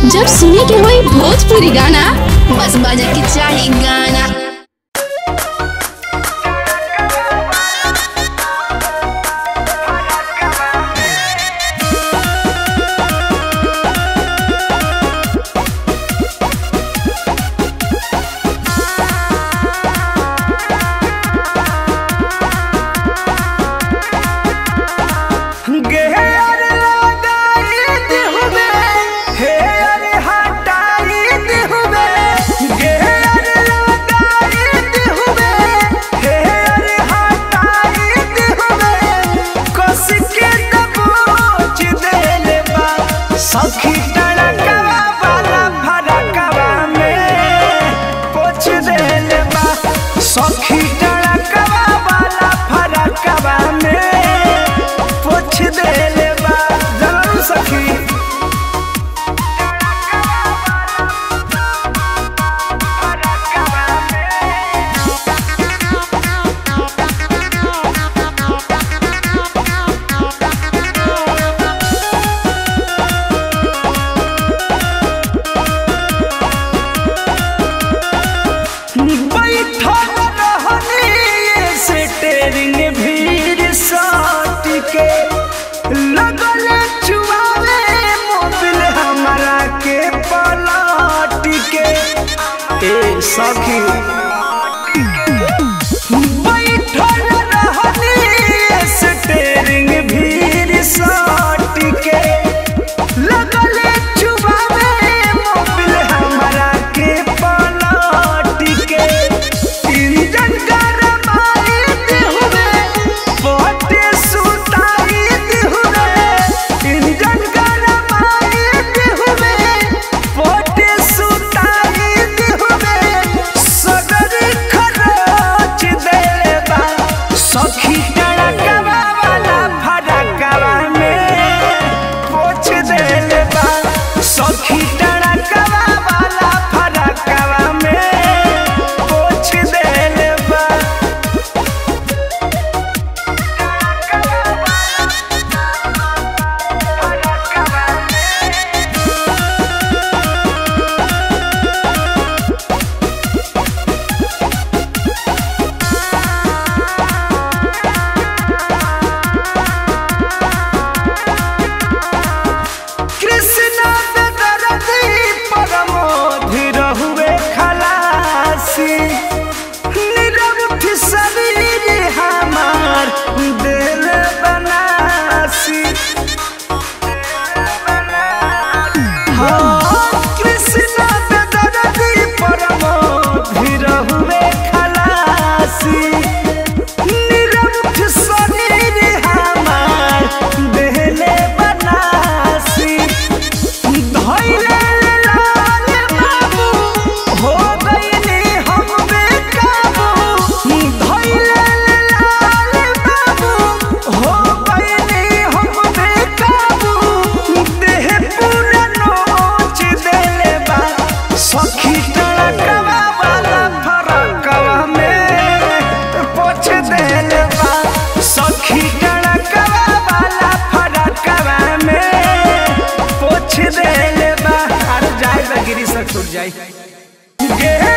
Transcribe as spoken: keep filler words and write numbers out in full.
जब सुने के होई भोजपुरी गाना बस बजे के चाही गाना। सखी टड़कवा वाला फरकवा में पोछ देले बा, सखी टड़कवा वाला फरकवा में पोछ देले बा। जरूर सखी भीड़ साट के लगल चुआवे मोबिल हमारा के पलट के। ए सखी बैठल रहनी स्टेरिंग भीड़ साट के लगल चुआवे मोबिल हमारा के पलट के। इंजन सखी टड़कवा वाला फरकवा में पोछ देले बा, सखी टड़कवा वाला फरकवा में पोछ देले बा। सखी टड़कवा वाला फरकवा में पोछ देले बा, सखी टड़कवा वाला फरकवा में पोछ देले बा। अरे जाए गिरी से छूट जाए।